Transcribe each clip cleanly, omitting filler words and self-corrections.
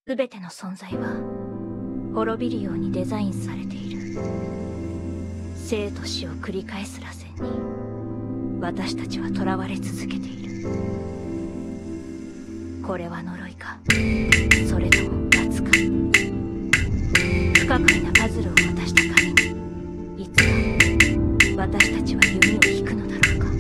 すべての存在は滅びるようにデザインされている。生と死を繰り返す螺旋に私たちは囚われ続けている。これは呪いか、それとも罰か。不可解なパズルを渡した神にいつか私たちは弓を引くのだろうか。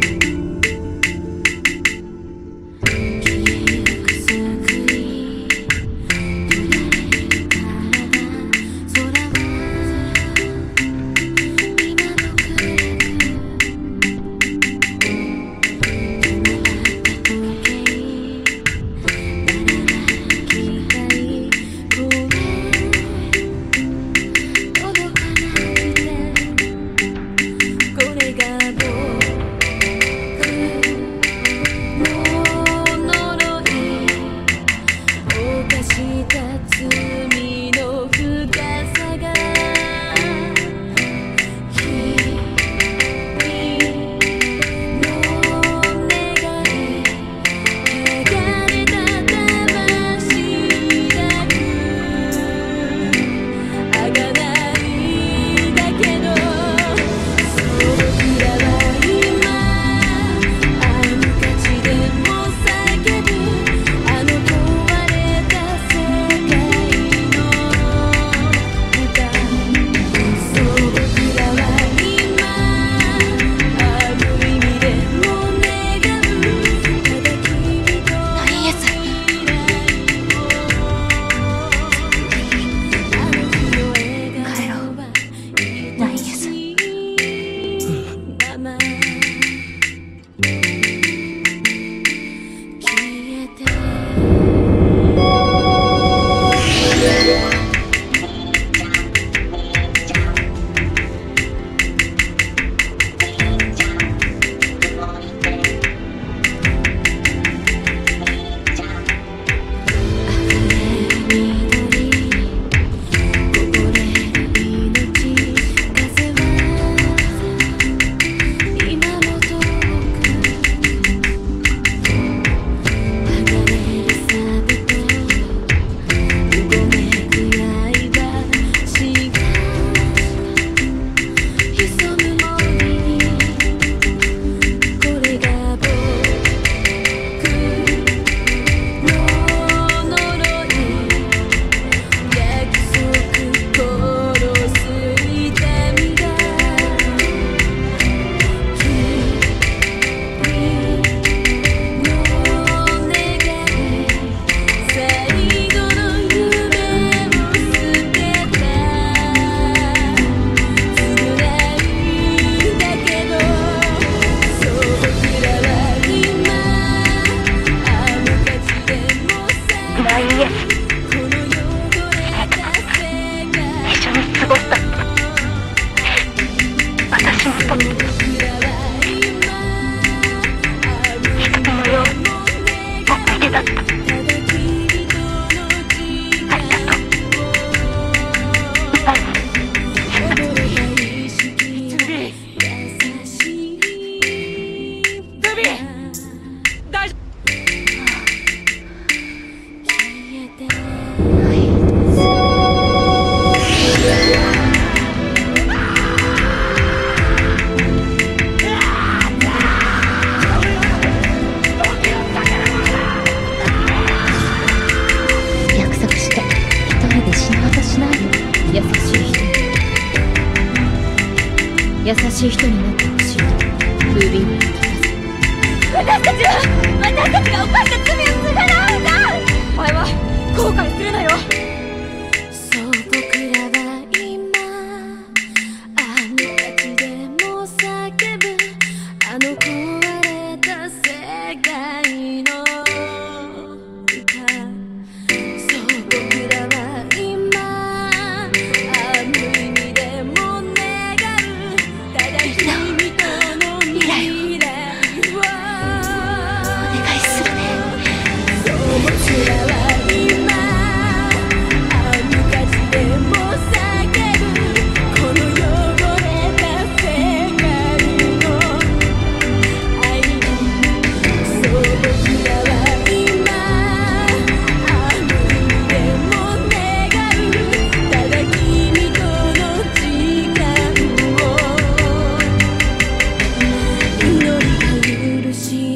優しい人になってほしいと風鈴は言ってた。 私たちが犯した罪を償うんだ。お前は後悔するなよ。 そう僕らは今あの街でも叫ぶあの壊れた世界の歌。そう僕らは今あの意味でも願うただ君との未来をお願いするね。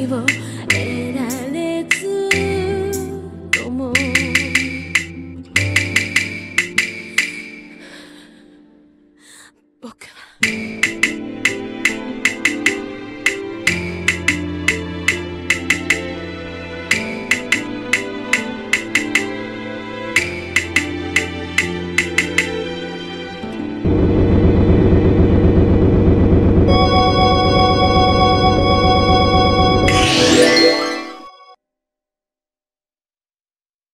を